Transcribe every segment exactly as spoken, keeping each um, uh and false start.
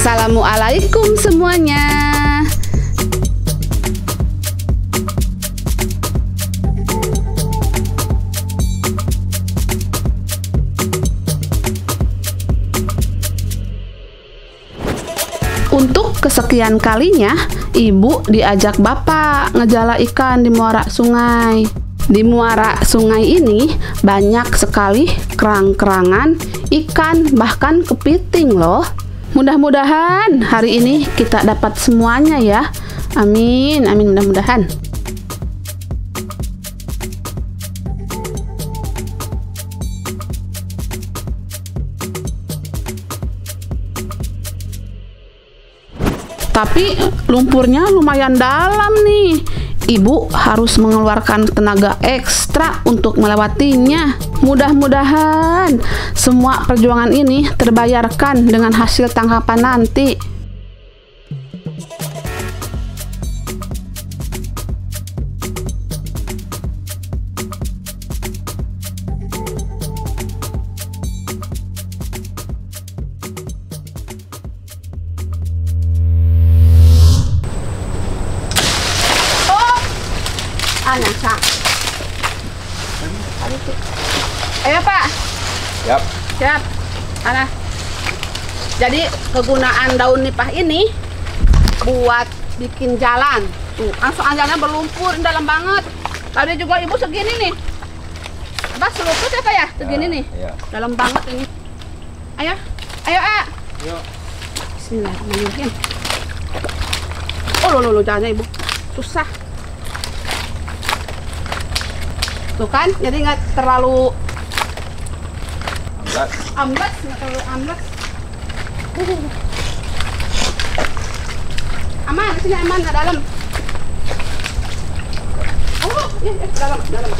Assalamualaikum semuanya. Untuk kesekian kalinya, Ibu diajak Bapak ngejala ikan di muara sungai. Di muara sungai ini banyak sekali kerang-kerangan, ikan, bahkan kepiting loh. Mudah-mudahan hari ini kita dapat semuanya ya. Amin, amin, mudah-mudahan. Tapi lumpurnya lumayan dalam nih. Ibu harus mengeluarkan tenaga ekstra untuk melewatinya. Mudah-mudahan semua perjuangan ini terbayarkan dengan hasil tangkapan nanti. Nyasa. Ayo Pak. Siap. Siap. Ana. Jadi kegunaan daun nipah ini buat bikin jalan. Tuh, langsung jalannya berlumpur, dalam banget. Tadi juga Ibu segini nih. Bas seluput ya Pak ya? Segini ya, nih. Ya. Dalam banget ini. Ayo. Ayo, A. Ayo. Bismillahirrahmanirrahim. Oh, lo lo lo jalannya Ibu. Susah. Tuh kan, jadi nggak terlalu amblas, amblas nggak terlalu amblas. Uh. Aman, di sini aman, nggak dalam. Oh, ya, ya, dalam, dalam.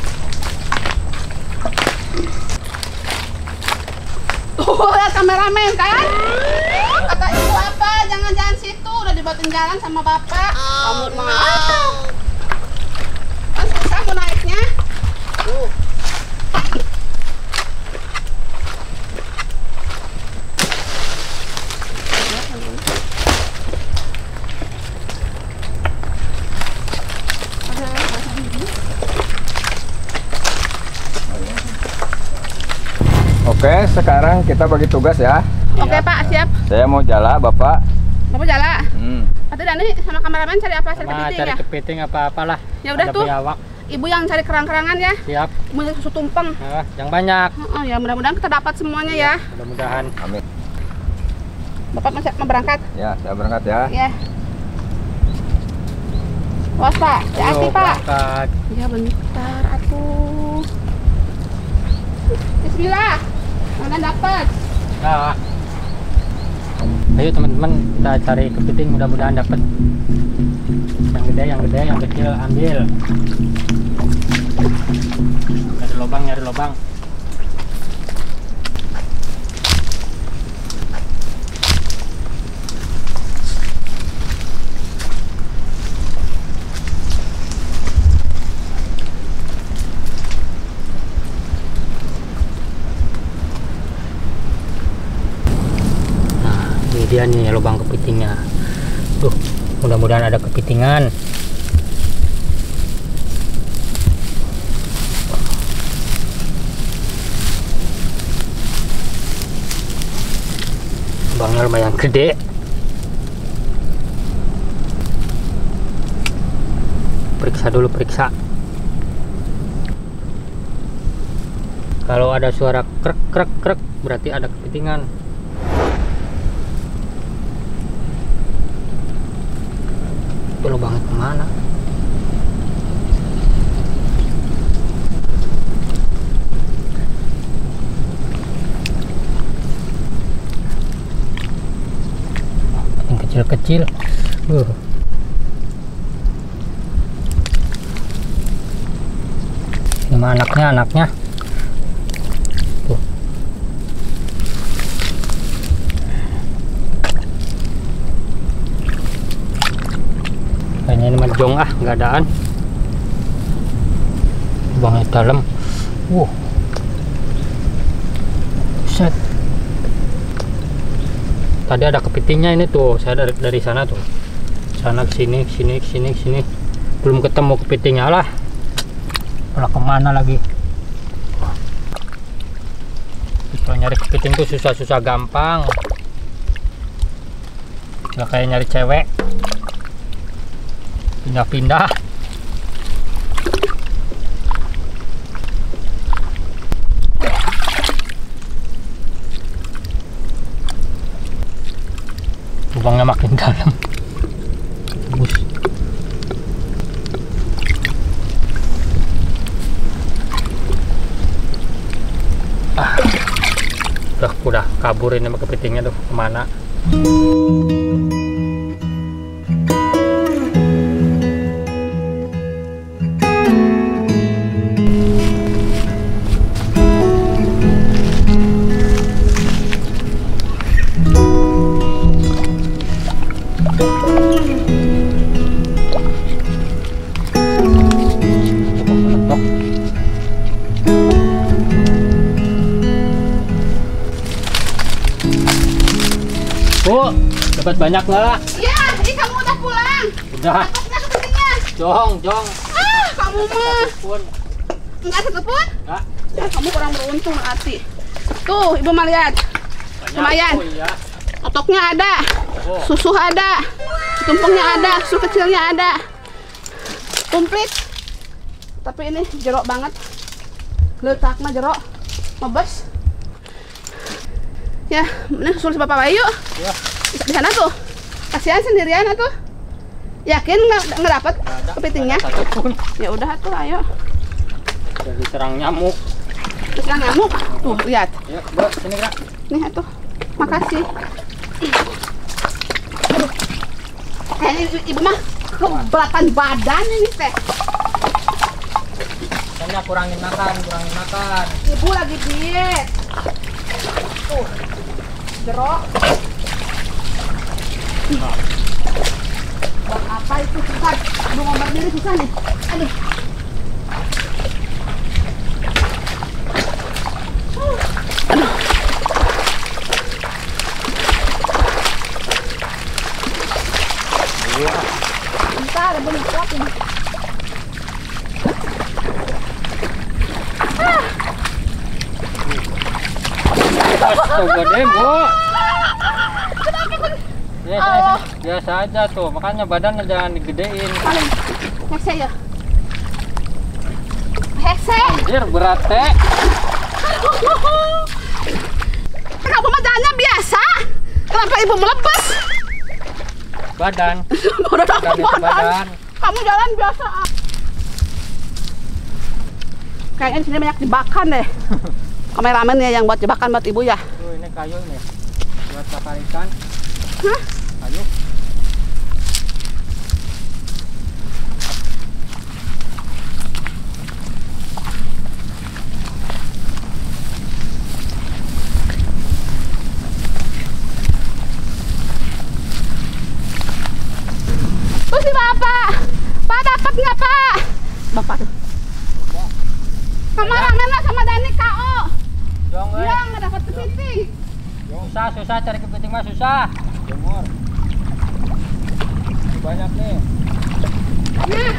Tuh, lihat kameramen kan? Kata Ibu apa? Jangan jalan situ, udah dibuatin jalan sama Bapak. Kamu mah. Kan susah mau naiknya. Uh. Oke, sekarang kita bagi tugas ya. Oke Pak, siap. Saya mau jala, Bapak. Bapak jala. Hmm. Atau Dani sama kameramen cari apa? Cari Sama kepiting cari ya? kepiting apa-apalah. Ya udah Ada tuh. biawak. Ibu yang cari kerang-kerangan ya. Siap. Ibu yang susu tumpeng. Nah, yang banyak. Oh, ya mudah-mudahan kita dapat semuanya ya. Mudah-mudahan. Amin. Bapak mau, mau berangkat? Ya, saya berangkat ya. Ya. Was Pak, hati-hati Ayo, Pak. berangkat. Ya bentar atuh. Bismillah. Mana dapat? Nah. Ayo teman-teman, kita cari kepiting, mudah-mudahan dapat. Yang gede, yang gede, yang kecil ambil. Nyari lubang, nyari lubang. Dia nih lubang kepitingnya. Tuh, mudah-mudahan ada kepitingan. Lubangnya lumayan gede. Periksa dulu, periksa. Kalau ada suara krek krek krek berarti ada kepitingan. Itu lubangnya kemana? Yang kecil-kecil. Uh. Ini mah anaknya, anaknya. Tuh. Kayaknya ini majong ah, nggak adaan. Lubangnya dalam. Wow. Set. Tadi ada kepitingnya ini tuh. Saya dari dari sana tuh. Sana ke sini, ke sini, ke sini, ke sini. Belum ketemu kepitingnya lah. Malah kemana lagi? Kalau nyari kepiting tuh susah-susah gampang. Nggak kayak nyari cewek. Pindah-pindah. Lubangnya makin dalam. Bus. Ah. Udah, udah kabur ini sama kepitingnya tuh kemana? Bu, dapat banyak nggak? Iya, ini kamu udah pulang. Udah. Dapatnya kepitingnya. Jong, jong. Ah, kamu mah Pun. nggak sekepun? Enggak. Ya, kamu kurang beruntung hati. Tuh, ibu mah lihat. Banyak. Lumayan. Oh, iya. Otoknya ada, Oh. susu ada, tumpengnya ada, susu kecilnya ada. Komplit. Tapi ini jerok banget. Letaknya jerok. Mebes. Ya, ini susul si Bapak Bayu. Ya. Di sana tuh. Kasihan sendirian atuh. Yakin nggak nggak dapat Ada. kepitingnya? Ada satu pun. Ya udah tuh, ayo. Udah diserang nyamuk. Terus yang nyamuk. Tuh, lihat. Ya, Bu, sini Kak. Nih atuh. Makasih. Aduh. Eh, ini ibu mah keberatan badan ini teh. Hanya kurangin makan, kurangin makan. Ibu lagi diet. Tuh. Jerok. Buat apa itu susah? Aduh, ngomong diri susah nih. Aduh. Aduh. Iya. Bentar, ada banyak kuat ini. Astaga deh, Bu. Biasa, biasa aja tuh, makanya badannya jangan digedein. Paling hese ya. Hese. Anjir, berat teh. Kenapa mah jalannya biasa? Kenapa ibu melepas? Badan. Udah Badan dapat itu badan. badan. Kamu jalan biasa. Kayaknya sini banyak jebakan deh. Kameramen ya yang buat jebakan buat ibu ya. Tuh, ini kayu nih. Buat bakar ikan. Hah? Kayu. Tuh si bapak. Pak dapat nggak pak? Bapak tuh. Kameramen lah sama Dani K O. Jong, Dia eh. nggak dapat kepiting. Susah, susah cari kepiting mah susah. Jemur. Banyak nih. Nah,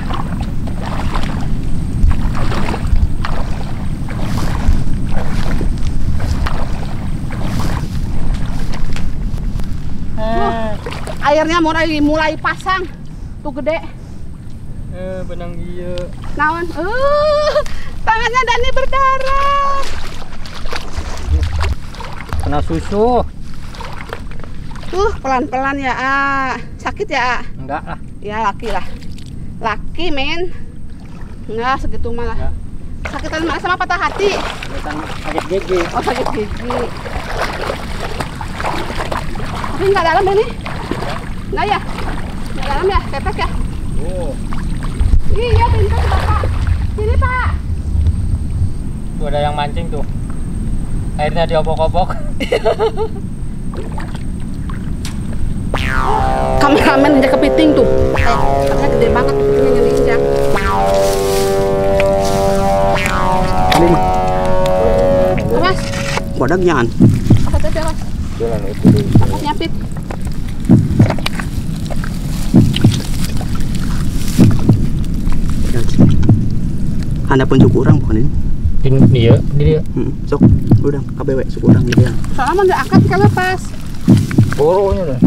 Eh, airnya mulai mulai pasang. Tuh gede. eh benang iya. Naon? Uh, tangannya Dani berdarah. Kena susu. Tuh pelan-pelan ya, A. Sakit ya, A? Enggak lah. Ya laki lah. Laki men. Enggak segitu malah. Enggak. Sakitan mana sama patah hati? Kelihatan sakit gigi. Oh sakit gigi. Tapi nggak dalam ini? Nggak ya? Nggak dalam ya? Pepes ya? Oh, Iya pintar bapak. Sini pak. Tuh ada yang mancing tuh. Airnya diobok-obok. Kameramen injak kepiting tuh. Eh, karena gede banget kepitingnya yang diinjak. Mas, Kodaknya apa tadi mas? jalan itu dulu. Masnya nyapit. Anda pun suku orang bukan ini? Di dia, di dia. Hmm, sok, udah K B W suku orang gitu ya. Soalnya mau diangkat kalau pas. Boronya dah.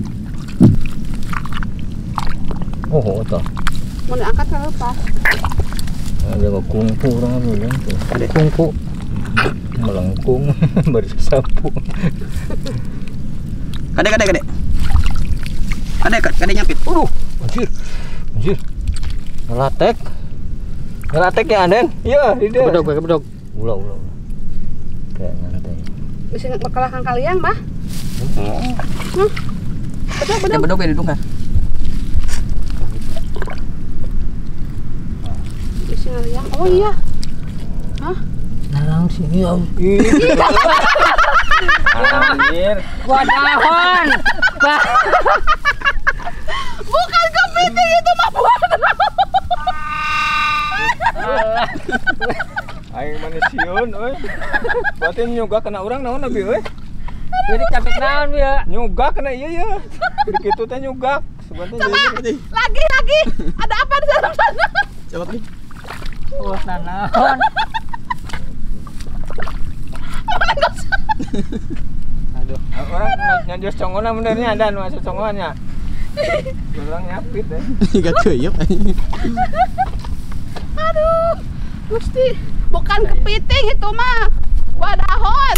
Oh, itu. Mau diangkat kalau pas. Ada kungfu orang bilang tuh. Ada kungfu. Melengkung baru sapu. Kade kade kade. Kade kade nyapit. Aduh, anjir. Anjir. Ngelatek. Ngelatek ya, Den? Iya, di dia. Bedog, bedog. Ulah, ulah. Kayak ngantai. Bisa berkalahkan kalian, Bah. Oh. Huh? Bedog, bedog. Yang bedog ya didungkan. Bisa ngaliang. Oh iya. Hah? Narang sih dia. Anjir. Wadahon. Bah. Bukan kepiting itu mah bukan. Aing manusiun euy. Berarti nyuga kena urang naon abi euy? Jadi capek naon ya? Nyuga kena iya ya. Begitu teh nyuga. Sebentar Coba lagi lagi. Ada apa di dalam sana? Coba nih. Wah, nanaon. Aduh, orang nyajos congona benernya ada masuk congonnya. Orang nyapit deh. Gak kuyup. Aduh. Gusti, bukan kepiting itu mah. Wadahon.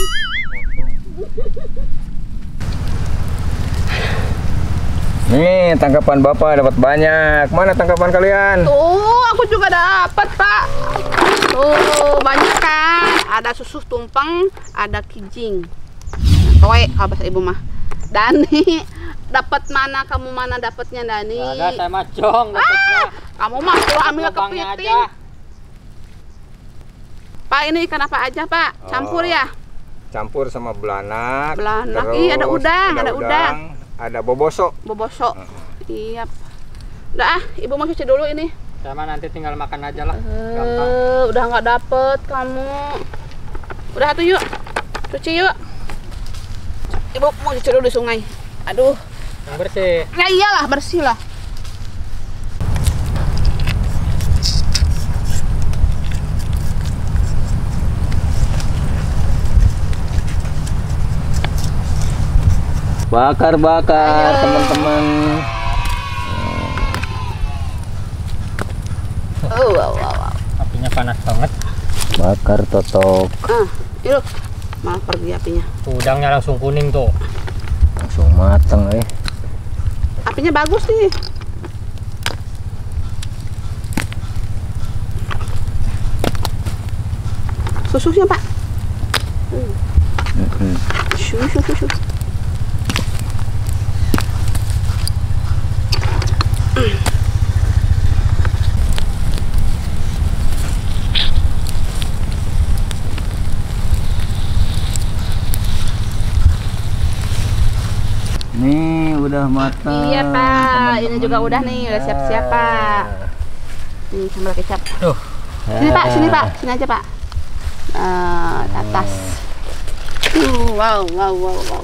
Nih tangkapan Bapak dapat banyak. Mana tangkapan kalian? Tuh, aku juga dapat, Pak. Tuh, banyak kan. Ada susu tumpeng, ada kijing. Toe, kalau bahasa ibu mah. Dani, dapat mana kamu mana dapatnya Dani? ada saya macong dapatnya. Ah, kamu mah suruh ambil Lubangnya kepiting. aja. Pak, ini ikan apa aja, Pak? Campur Oh, ya? Campur sama belanak. Belanak, terus iya, ada udang, ada udang. Ada boboso. Boboso. Iya. Udah ah, ibu mau cuci dulu ini. Sama nanti tinggal makan aja lah. Gampang. Eh, udah nggak dapet kamu. Udah tuh yuk, cuci yuk. Ibu mau cuci dulu di sungai. Aduh. Yang bersih. Ya iyalah bersih lah. Bakar-bakar teman-teman. Oh, wow, wow, wow. Apinya panas banget. Bakar totok. Ah, yuk. Malah pergi apinya. Udangnya langsung kuning tuh. Langsung mateng eh. Apinya bagus nih. Susunya, Pak. Hmm. Mm-hmm. Shu, shu, shu, shu. Nih udah matang. Iya, Pak. teman-teman. Ini juga udah nih, udah siap-siap, Pak. Nih sambal kecap. Tuh. Sini, Pak, sini, Pak. Sini aja, Pak. Eh, ke atas. Uh, wow, wow, wow, wow.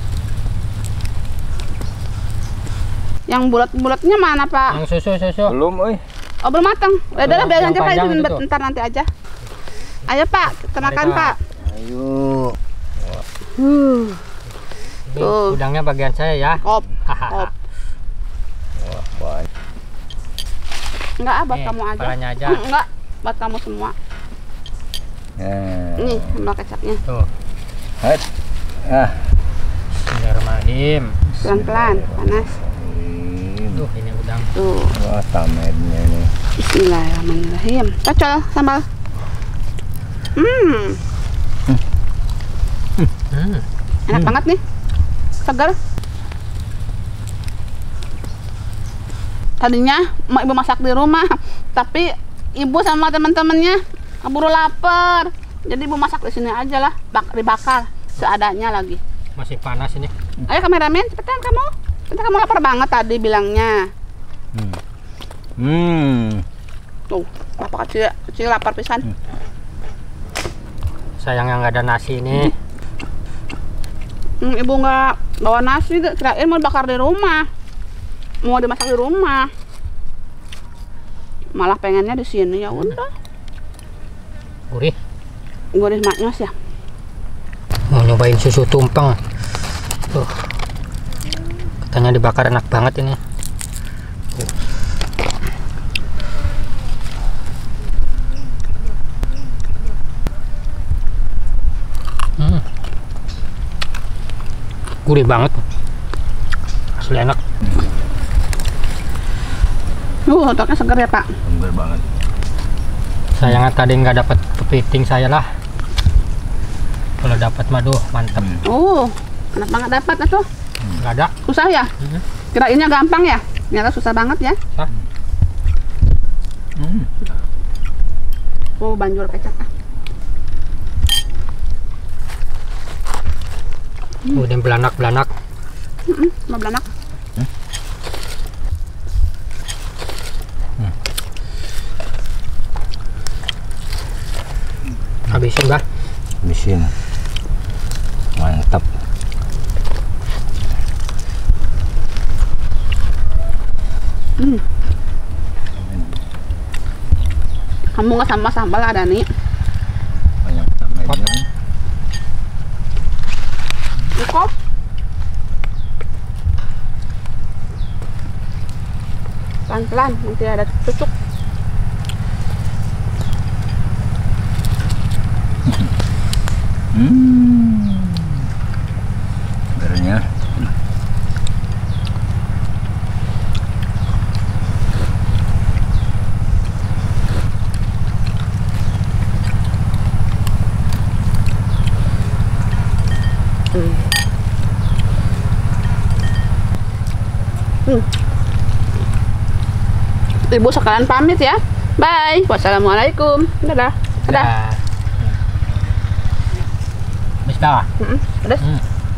Yang bulat-bulatnya mana, Pak? Yang susu susu. Belum, euy. Oh, belum matang. Udah, udah, biar Yang nanti Pak, panjang itu itu. ntar nanti aja. Ayo, Pak, kita Mari, makan, Pak. Pak. Ayo. Uh, Ini Tuh. udangnya bagian saya ya. kop, Hahaha. kop. Wah, banyak. Enggak, ah, buat Nih, kamu aja. kepalanya aja. Hmm, enggak, buat kamu semua. Nah. Nih, sambal kecapnya. Tuh. Hai. Ah. Bismillahirrahmanirrahim. Pelan-pelan, panas. Tuh, ini udang. Tuh, Wah, tamednya nih. bismillahirrahmanirrahim. Cocol sambal. Hmm, Hmm. enak banget nih. Segar. Tadinya mau ibu masak di rumah, tapi ibu sama teman-temannya keburu lapar. Jadi ibu masak di sini aja lah, bak dibakar seadanya lagi. Masih panas ini. Ayo kameramen, cepetan kamu. Kita kamu lapar banget tadi bilangnya. Hmm. Hmm. Tuh, bapak kecil, kecil lapar pisan. Sayang yang nggak ada nasi ini. Hmm, ibu nggak bawa nasi, kirain mau bakar di rumah, mau dimasak di rumah. Malah pengennya di sini, ya udah. Gurih. Gurih maknyos ya. Mau nyobain susu tumpeng. Tuh. Katanya dibakar enak banget ini. Hmm. Gurih banget. Asli enak. Uh, ototnya seger ya, Pak. Seger banget. Sayangnya tadi nggak dapat kepiting saya lah. Kalau dapat madu mantap. Oh, kenapa nggak dapat atuh? Nggak ada. Susah ya? Mhm. Kirainnya gampang ya? Ternyata susah banget ya. Hah? Hmm. Oh, banjur kecap ah. Udah belanak-belanak. Mm mau belanak. Habisin, Bah. Habisin. Mantap. Hmm. Kamu nggak sama sambal ada nih. Banyak tambahin. Cukup. Pelan-pelan, nanti ada tusuk. Hmm. Segernya. Hmm. Hmm. Ibu sekalian pamit ya. Bye. Wassalamualaikum. Dadah. Dadah. Bisa. Mm-mm. Dadah. Hmm.